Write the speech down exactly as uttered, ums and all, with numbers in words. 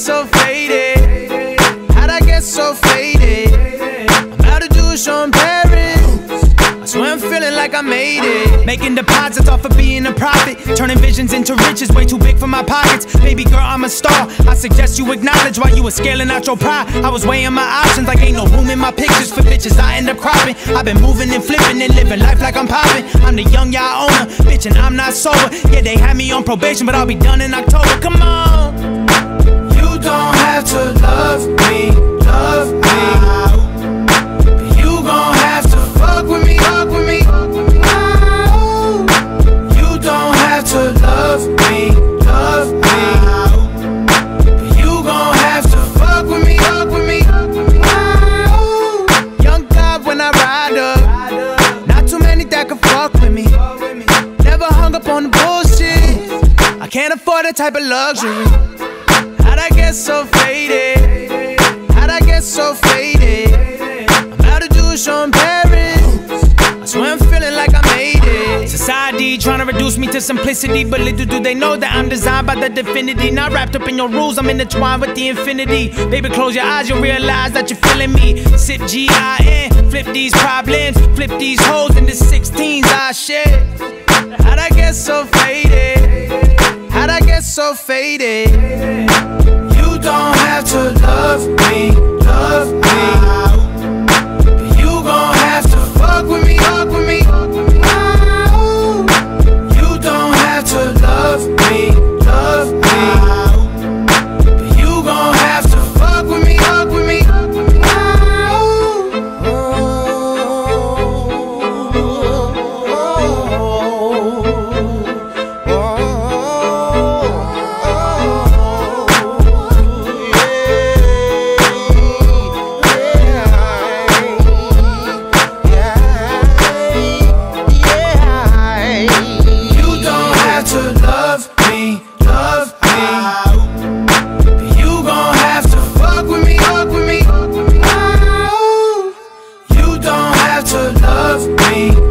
so faded? How'd I get so faded? I'm about to do a show in Paris. I swear I'm feeling like I made it. Making deposits off of being a prophet, turning visions into riches way too big for my pockets. Baby girl, I'm a star. I suggest you acknowledge while you were scaling out your pride. I was weighing my options like ain't no room in my pictures for bitches. I end up cropping. I've been moving and flipping and living life like I'm popping. I'm the young yacht owner, bitch, and I'm not sober. Yeah, they had me on probation, but I'll be done in October. Come on. You don't have to love me, love me. But you gon' have to fuck with me, fuck with me. Oh, you don't have to love me, love me. But you gon' have to fuck with me, fuck with me. Oh, young God when I ride up, not too many that can fuck with me. Never hung up on the bullshit. I can't afford that type of luxury. How'd I get so faded? How'd I get so faded? I'm about to do a show in Paris. I swear I'm feeling like I made it. Society trying to reduce me to simplicity, but little do they know that I'm designed by the divinity. Not wrapped up in your rules, I'm intertwined with the infinity. Baby, close your eyes, you'll realize that you're feeling me. Sip G I N, flip these problems, flip these hoes into sixteens, I share. How'd I get so faded? How'd I get so faded? You don't have to love me, love me. But you gon' have to fuck with me, fuck with me. Oh, you don't have to love me, love me. But you gon' have to fuck with me, fuck with me. Love me.